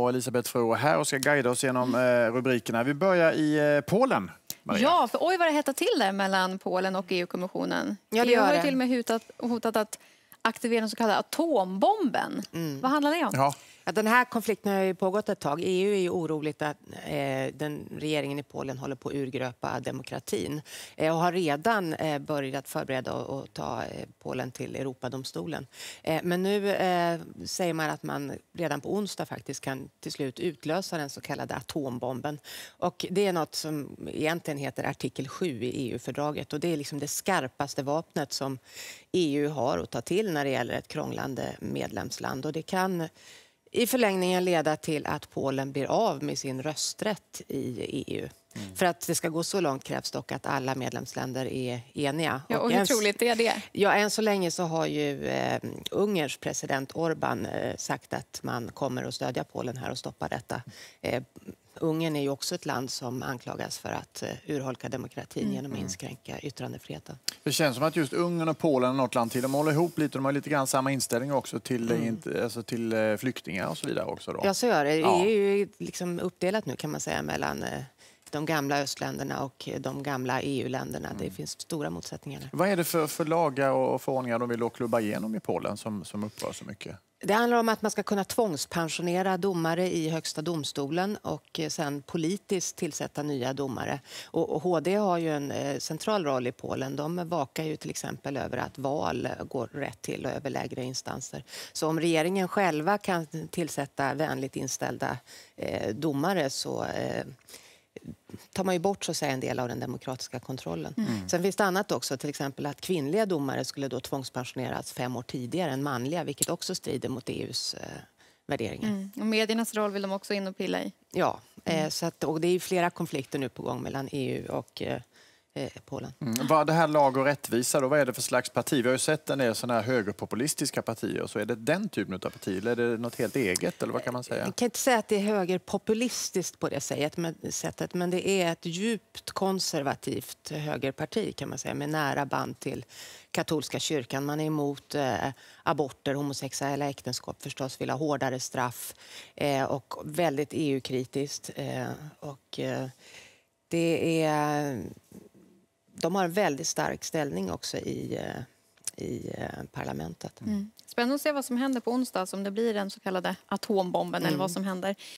Och Elisabeth Frå här och ska guida oss genom rubrikerna. Vi börjar i Polen. Maria. Ja, för oj vad det hettar till där mellan Polen och EU-kommissionen. Ja, det EU har gör ju det. till och med hotat att aktivera den så kallade atombomben. Vad handlar det om? Ja. Ja, den här konflikten har ju pågått ett tag. EU är ju oroligt att regeringen i Polen håller på att urgröpa demokratin och har redan börjat förbereda att ta Polen till Europadomstolen. Men nu säger man att man redan på onsdag faktiskt kan till slut utlösa den så kallade atombomben. Och det är något som egentligen heter artikel 7 i EU-fördraget och det är liksom det skarpaste vapnet som EU har att ta till när det gäller ett krånglande medlemsland. Och det kan i förlängningen leda till att Polen blir av med sin rösträtt i EU. För att det ska gå så långt krävs dock att alla medlemsländer är eniga. Ja, och hur troligt är det? Ja, än så länge så har ju Ungerns president Orbán sagt att man kommer att stödja Polen här och stoppa detta. Ungern är ju också ett land som anklagas för att urholka demokratin genom att inskränka yttrandefriheten. Det känns som att just Ungern och Polen och något land till, de håller ihop lite. De har lite grann samma inställning också till, till flyktingar och så vidare också. Då. Ja, så gör det. Ja. EU är ju liksom uppdelat nu kan man säga mellan de gamla östländerna och de gamla EU-länderna. Det finns stora motsättningar där. Vad är det för lagar och förordningar de vill då klubba igenom i Polen som upprör så mycket? Det handlar om att man ska kunna tvångspensionera domare i högsta domstolen och sen politiskt tillsätta nya domare. Och HD har ju en central roll i Polen. De vakar ju till exempel över att val går rätt till och över lägre instanser. Så om regeringen själva kan tillsätta vänligt inställda domare så tar man ju bort så att säga en del av den demokratiska kontrollen. Sen finns det annat också, till exempel att kvinnliga domare skulle då tvångspensioneras 5 år tidigare än manliga, vilket också strider mot EUs värderingar. Och mediernas roll vill de också in och pilla i. Ja, så att, och det är ju flera konflikter nu på gång mellan EU och Polen. Vad det här lag och rättvisa då, vad är det för slags parti? Vi har ju sett en del sådana här högerpopulistiska partier. Så är det den typen av parti eller är det något helt eget eller vad kan man säga? Jag kan inte säga att det är högerpopulistiskt på det sättet, men det är ett djupt konservativt högerparti kan man säga med nära band till katolska kyrkan. Man är emot aborter, homosexuella äktenskap förstås, vill ha hårdare straff och väldigt EU-kritiskt och de har en väldigt stark ställning också i parlamentet. Spännande att se vad som händer på onsdag, om det blir den så kallade atombomben eller vad som händer.